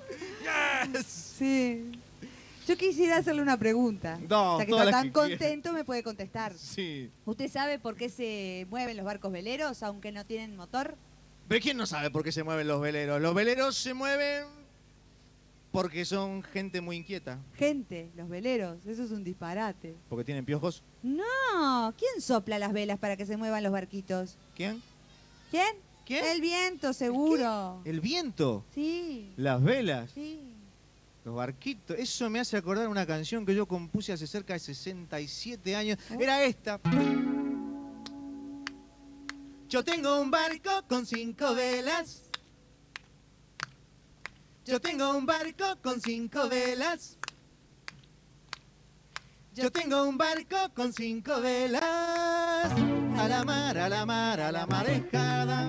Yes. Sí. Yo quisiera hacerle una pregunta. No, ya que todas está las tan que quiera. contento, me puede contestar. Sí. ¿Usted sabe por qué se mueven los barcos veleros, aunque no tienen motor? ¿Pero quién no sabe por qué se mueven los veleros? Los veleros se mueven porque son gente muy inquieta. Gente, los veleros, eso es un disparate. Porque tienen piojos. No, ¿quién sopla las velas para que se muevan los barquitos? ¿Quién? ¿Quién? ¿Quién? El viento, seguro. El viento. Sí, Las velas. sí. Los barquitos. Eso me hace acordar una canción que yo compuse hace cerca de 67 años. Era esta. Yo tengo un barco con 5 velas. Yo tengo un barco con 5 velas. Yo tengo un barco con 5 velas. A la mar, a la mar, a la marejada.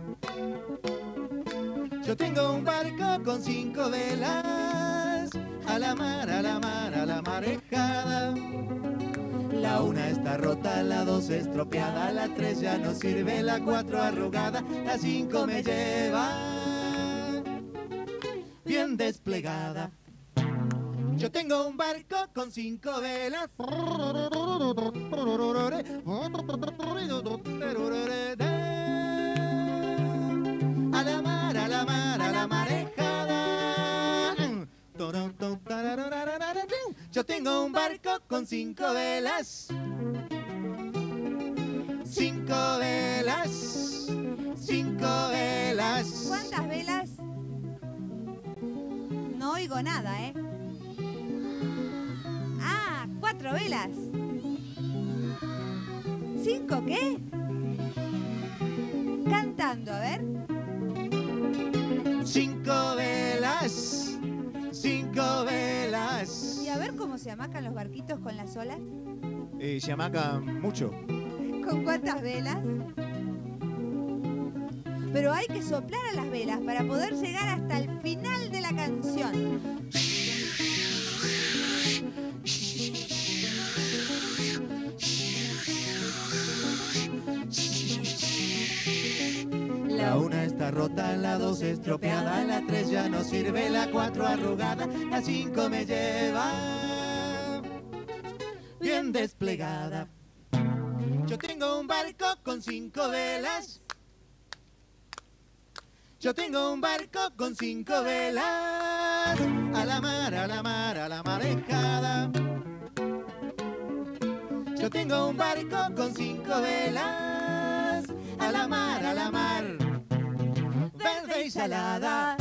Yo tengo un barco con 5 velas. A la mar, a la mar, a la marejada. La una está rota, la 2 estropeada, la 3 ya no sirve, la 4 arrugada, la 5 me lleva bien desplegada. Yo tengo un barco con 5 velas. A la mar, a la mar, a la marejada. Yo tengo un barco con 5 velas. 5 velas. 5 velas. ¿Cuántas velas? No oigo nada, ¿eh? Ah, 4 velas. ¿5 qué? Cantando, a ver. 5 velas. 5 velas. Y a ver cómo se amacan los barquitos con las olas. Se amacan mucho. ¿Con cuántas velas? Pero hay que soplar a las velas para poder llegar hasta el final de la canción. La una está rota, la 2 estropeada, la 3 ya no sirve, la 4 arrugada, la 5 me lleva bien desplegada. Yo tengo un barco con 5 velas. Yo tengo un barco con 5 velas. A la mar, a la mar, a la marejada. Yo tengo un barco con 5 velas. A la mar, verde y salada.